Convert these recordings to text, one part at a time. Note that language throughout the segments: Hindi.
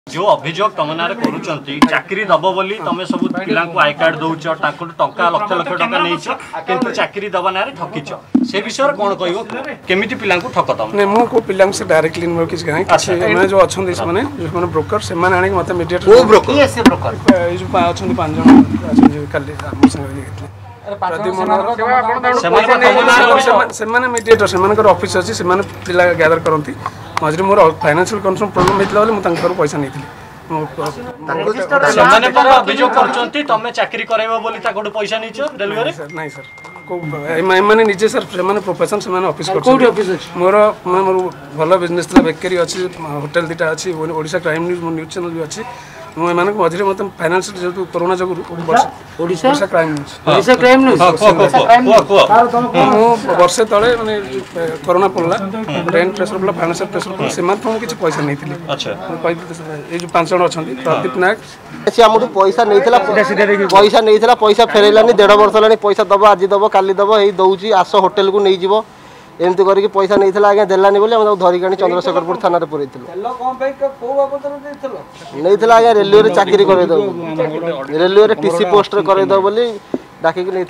जो अभियोग तुम ना चाकरी दब बोली तुम सब पिला आई कार्ड दौच टंका लक्ष लक्ष टका नहीं कि चाकरी दबा ना ठकीच से विषय कौन कह केमी पिला ठक तुम नहीं मो पिला से डायरेक्टली किसी जो अच्छा जो ब्रोकर से मत मीडिएटर ब्रोकर अच्छा 5 जन काली मीडिएटर से ऑफिस अच्छी से पिला गैदर करती मझे मोर फाइनेंशियल कंट्रोल प्रॉब्लम होता मुझे पैसा नहीं चाकरी पैसा नहीं सर मैंने निजे सर से प्रोफेशन से ऑफिस मोर मोर भल बिजनेस बेकरी अच्छी होटेल दुटा अच्छी ओडिशा क्राइम न्यूज चैनल भी अच्छी मजे मत फाइनेंशियल जो कोरोना जो ओडिशा क्राइम न्यूज वर्षे तले माने कोरोना पड़ला रेंट प्रेशर पड़ा फाइनेंशियल प्रेशर पड़ा से किसी पैसा नहीं ये 5 जन अच्छा प्रदीप नायक से आम पैसा नहीं पैसा फेरैलानी 1.5 वर्ष है पैसा दब आज दब काली दब यही दौर आस होटेल को नहीं जीव एमती करके पैसा नहीं आज्ञा देलानी बोली धरिक आनी चंद्रशेखरपुर थाना पुरई नहीं आज्ञा रेलवे चाकरी करद रेलवे टीसी पोस्ट करद बोली डाकिक नहीं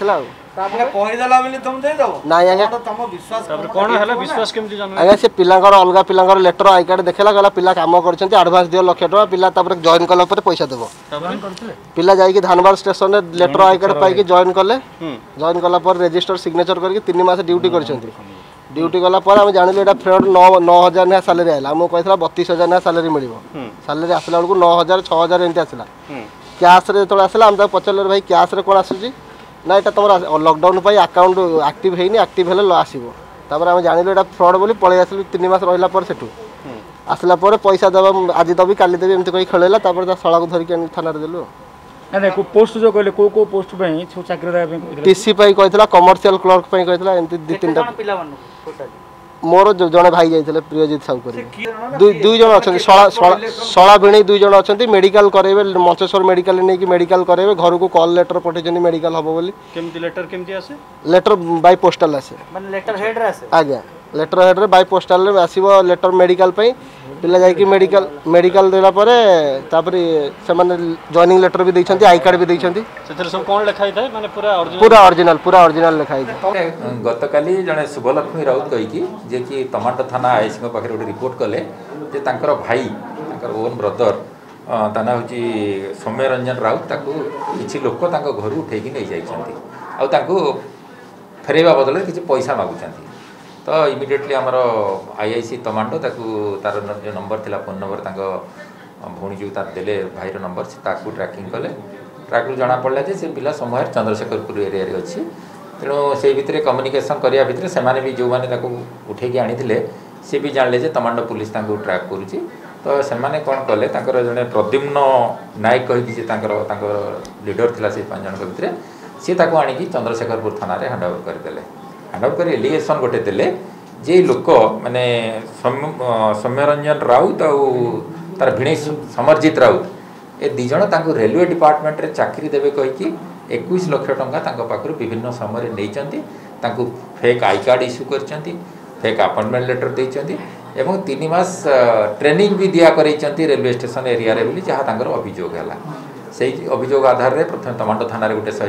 आज्ञा से पिलांकर अलग पिलांकर लेटर आई कार्ड देखला गला पिला काम कर आडभांस दियो लक्ष टका पिला जॉइन कला पैसा देव पिला जाइए धानबाद स्टेशन में लेटर आई कार्ड पाई जॉइन कले जॉइन कला रेजिस्टर सिग्नेचर करके 3 मास ड्यूटी कर ड्यूटी गला आम जान फ्रड 9,000 ना सालेरी आला आमको कहला 32,000 ना सालेरी मिल सालेरी आसला बेलू 9,000 6,000 एमती आसला कैश जो आसला आम पचारे भाई कैश रे कौन आसूँ ना यहाँ तुम लॉकडाउन अकाउंट एक्टिव है एक्टिव हेल्ले आसो आम जान फ्रड बोली पलि आसलु 3 मास रहा सेठू आसला पैसा दबा आज दबी काली देवी एमती कही खेलैला शला को धरिक थाना देलु पोस्ट जो कहले को पोस्ट चाकरी टीसी कहला कमर्शियल क्लर्क कहला एमती 2-3 मोर जड़े भाई जाते प्रियजित साहू कर 2 जन अच्छा शला भिणी 2 जन अच्छा मेडिकल करेंगे मंचेश्वर मेडिकल नहीं मेडिकल करेंगे घर को कॉल लेटर पठे मेडिकल हम बोली लेटर बाय पोस्टल आसे आज्ञा लेटर हेड रे बाय पोस्टल आसो लेटर मेडिकल पिला जाकि मेडिकल देला परे तापरे से जॉइनिंग लेटर भी देछंती आई कार्ड भी देछंती सेथरे सब कोन लिखाई थाए माने पूरा ओरिजिनल लिखाई थाए गतकाली जने शुभलक्ष्मी राउत कहि कि जे कि टमाटो थाना आईसी पाखे गोटे रिपोर्ट कले जे तांकर भाई तांकर ओन ब्रदर ताना होची सौम्य रंजन राउत ताकू किछि लोक तांको घर उठेकी नै जाइछंती आ तांको फेरेबा बदले किछि पैसा मागुछंती तो इमिडिएटली आमर आईआईसी टमाटो तार जो नंबर थिला फोन नंबर तांको भौणी जो तार देले भाईर नंबर से ताकू ट्रैकिंग कले ट्रैक जना पड़ला जे से पिला समय चंद्रशेखरपुर एरिया रे अछि तेणु से भितर कम्युनिकेशन करिया भितर से भी जो माने ताकू उठेकी आनी सी भी जानले जे टमाटो पुलिस तांको ट्रैक करुची तो से कौन कले तांकर जने प्रद्युम्न नायक कहि जे तांकर लीडर थिला से 5 जन भितर सी ताकू आनी चंद्रशेखरपुर थाना रे हैंड ओवर करदेले हैंड ओवर कर एलिगेशन गोटे देले जे लोक माने सौम्यरंजन राउत और तार भिणे समरजित राउत ए 2 जन तांको रेलवे डिपार्टमेंट रे चाकरी देबे कहि 21 लाख टंका पाखर विभिन्न समय नहीं तांको फेक आई कार्ड इश्यू करछंती फेक अपॉइंटमेंट लेटर देछंती एवं 3 मास ट्रेनिंग भी दिया करछंती रेलवे स्टेशन एरिया रे बोली जहाँ तांकर अभियोग हैला से अभियोग आधार रे प्रथम टमाटो थाना रे गोटे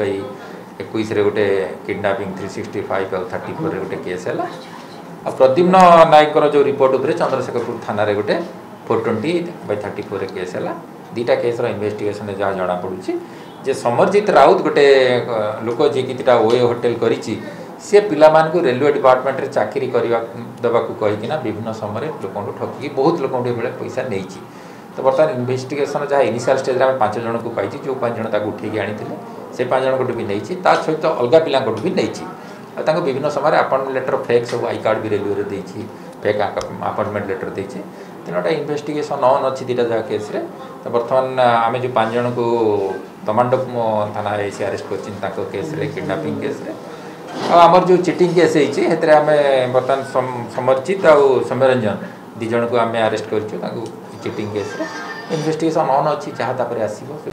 140/21 रे गोटे किडनैपिंग 365 और 34 रे गोटे केस हैला आ प्रद्युम्न नायक जो रिपोर्ट उपरे चंद्रशेखरपुर थाना रे गोटे 420/34 रे केस हैला 2टा केस रो इन्वेस्टिगेशन जहाँ जना पड़ुची जे समरजित राउत गोटे लोक जी कि ओए होटेल करिछि से पिला मान को रेलवे डिपार्टमेंट रे चाकरी करवा दबा को कहिकिना विभिन्न समय लोक ठकी बहुत लोक बेले पैसा नहीं तो बर्तमान इन्वेस्टिगेशन जहाँ इनिशियल स्टेज रे 5 जन को पाई जो 5 जन ताकू उठेकी आनी से 5 जन को भी नहीं सहित अलग पिला भी नहीं विभिन्न समय अपॉइंटमेंट लेटर फेक सब आई कार्ड भी रेलवे देछि फेक अपॉइंटमेंट लेटर देछि तीनोटा इन्वेस्टिगेशन ऑन अच्छी 2टा जगह केस रे तो बर्तमान आम जो 5 जन को टमाटो थाना ऐसी अरेस्ट कर केस रे किडनैपिंग केस रे आमर जो चिटिंग केस है आम बर्तमान समर्जित और सौम्यरंजन 2 जन को आम अरेस्ट कर चिटिंग केस रे इन्वेस्टिगेशन ऑन अच्छी जहाँ आसो